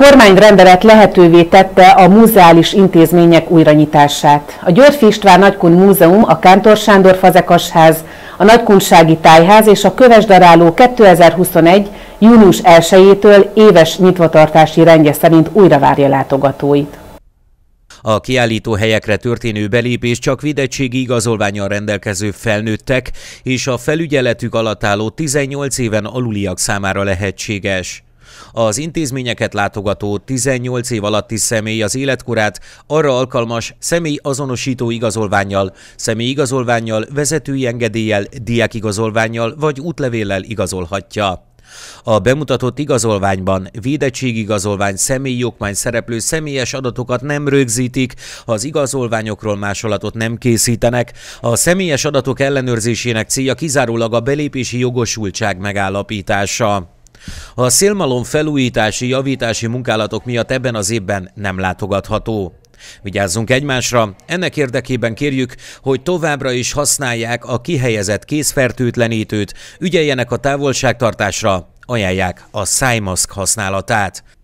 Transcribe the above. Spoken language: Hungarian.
Kormányrendelet lehetővé tette a múzeális intézmények újranyitását. A Györffy István Nagykun Múzeum, a Kántor Sándor Fazekasház, a Nagykunsági Tájház és a Kövesdaráló 2021. június 1-től éves nyitvatartási rendje szerint újra várja látogatóit. A kiállítóhelyekre történő belépés csak védettségi igazolvánnyal rendelkező felnőttek és a felügyeletük alatt álló 18 éven aluliak számára lehetséges. Az intézményeket látogató 18 év alatti személy az életkorát arra alkalmas személyazonosító igazolvánnyal, személyigazolvánnyal, vezetői engedéllyel, diákigazolvánnyal vagy útlevéllel igazolhatja. A bemutatott igazolványban védettségigazolvány, személyi okmány szereplő személyes adatokat nem rögzítik, az igazolványokról másolatot nem készítenek, a személyes adatok ellenőrzésének célja kizárólag a belépési jogosultság megállapítása. A szélmalom felújítási, javítási munkálatok miatt ebben az évben nem látogatható. Vigyázzunk egymásra, ennek érdekében kérjük, hogy továbbra is használják a kihelyezett kézfertőtlenítőt, ügyeljenek a távolságtartásra, ajánlják a szájmaszk használatát.